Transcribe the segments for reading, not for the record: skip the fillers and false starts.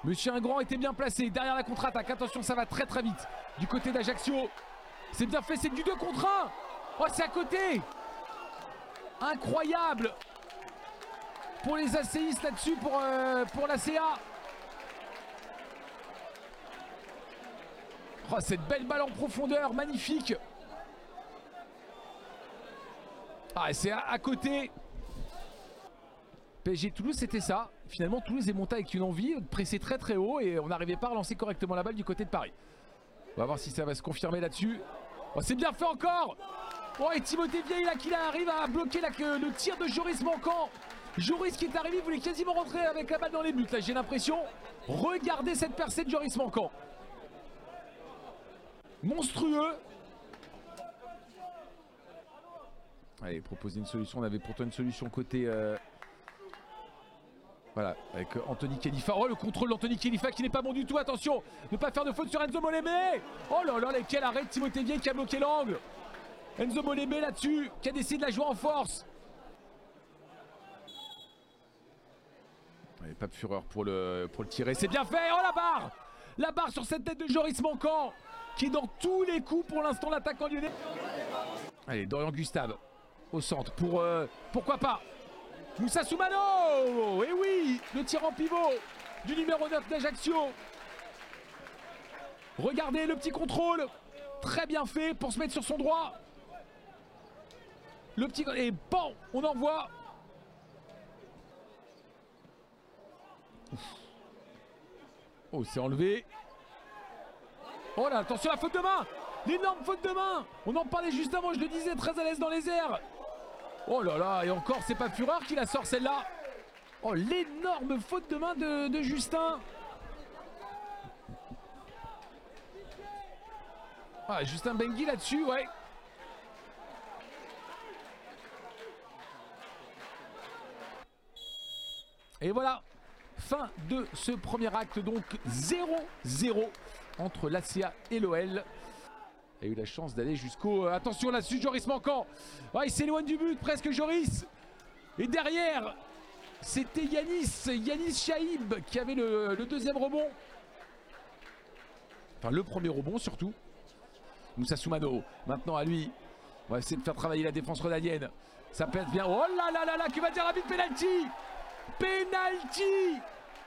Monsieur Ingrand était bien placé derrière la contre-attaque. Attention, ça va très très vite du côté d'Ajaccio. C'est bien fait, c'est du 2 contre 1. Oh, c'est à côté. Incroyable pour les ACistes là-dessus, pour la CA. Oh, cette belle balle en profondeur, magnifique. Ah, c'est à côté. PSG Toulouse, c'était ça. Finalement, Toulouse est monté avec une envie de presser très très haut et on n'arrivait pas à relancer correctement la balle du côté de Paris. On va voir si ça va se confirmer là-dessus. Oh, c'est bien fait encore. Oh, et Timothée Vieille là qui arrive à bloquer le tir de Joris Manquant. Joris qui est arrivé, voulait quasiment rentrer avec la balle dans les buts. Là, j'ai l'impression. Regardez cette percée de Joris Manquant. Monstrueux. Allez, proposer une solution. On avait pourtant une solution côté... Voilà, avec Anthony Khalifa. Oh, le contrôle d'Anthony Khalifa qui n'est pas bon du tout. Attention, ne pas faire de faute sur Enzo Molémé. Oh là là, quel arrêt de Timothée Vieille qui a bloqué l'angle. Enzo Molémé là-dessus, qui a décidé de la jouer en force. Allez, pas de fureur pour le tirer. C'est bien fait. Oh, la barre. La barre sur cette tête de Joris Manquant, qui est dans tous les coups pour l'instant l'attaquant lyonnais. Allez, Dorian Gustave au centre pour... pourquoi pas Moussa Soumano. Et oui, le tir en pivot du numéro 9 d'Ajaccio. Regardez le petit contrôle. Très bien fait pour se mettre sur son droit. Le petit... Et bon, on envoie. Oh, c'est enlevé. Oh là, attention à la faute de main. L'énorme faute de main. On en parlait juste avant, je le disais, très à l'aise dans les airs. Oh là là, et encore, c'est pas Fureur qui la sort celle-là. Oh, l'énorme faute de main de Justin. Ah, Justin Bengui là-dessus, ouais. Et voilà, fin de ce premier acte, donc 0-0 entre l'ACA et l'OL. Il a eu la chance d'aller jusqu'au... attention là-dessus, Joris Manquant. Ah, il s'éloigne du but, presque Joris. Et derrière, c'était Yanis Chaïb qui avait le deuxième rebond. Enfin, le premier rebond surtout. Moussa Soumano, maintenant à lui. On va essayer de faire travailler la défense rhodanienne. Ça peut être bien. Oh là là là là, qui va dire l'arbitre penalty. Penalty.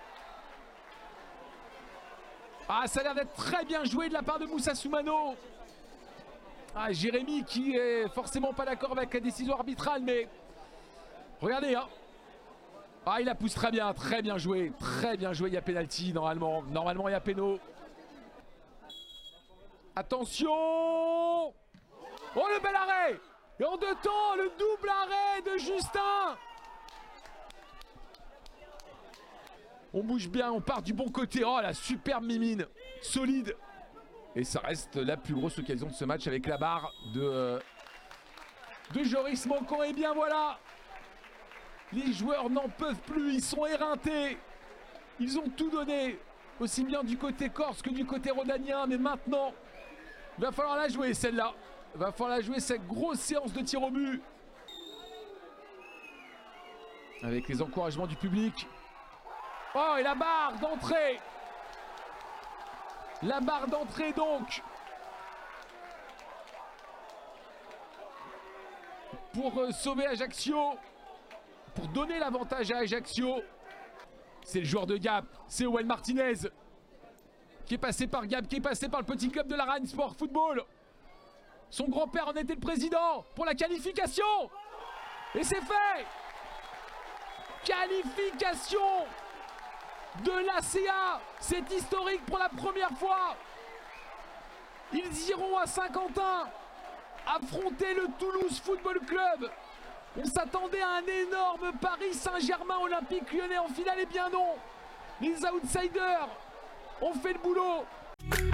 Ah, ça a l'air d'être très bien joué de la part de Moussa Soumano. Ah, Jérémy qui est forcément pas d'accord avec la décision arbitrale, mais regardez, hein. Ah, il la pousse très bien joué, il y a penalty normalement il y a péno. Attention. Oh, le bel arrêt. Et en deux temps, le double arrêt de Justin. On bouge bien, on part du bon côté. Oh, la superbe mimine, solide. Et ça reste la plus grosse occasion de ce match avec la barre de Joris Manquant. Et bien voilà, les joueurs n'en peuvent plus, ils sont éreintés. Ils ont tout donné, aussi bien du côté corse que du côté rhodanien. Mais maintenant, il va falloir la jouer celle-là. Il va falloir la jouer, cette grosse séance de tir au but. Avec les encouragements du public. Oh, et la barre d'entrée. La barre d'entrée donc. Pour sauver Ajaccio. Pour donner l'avantage à Ajaccio. C'est le joueur de Gap. C'est Owen Martinez. Qui est passé par Gap, qui est passé par le petit club de la Rennes Sport Football. Son grand-père en était le président pour la qualification. Et c'est fait. Qualification de l'ACA. C'est historique pour la première fois. Ils iront à Saint-Quentin affronter le Toulouse Football Club. On s'attendait à un énorme Paris Saint-Germain Olympique Lyonnais en finale, et bien non. Les outsiders ont fait le boulot.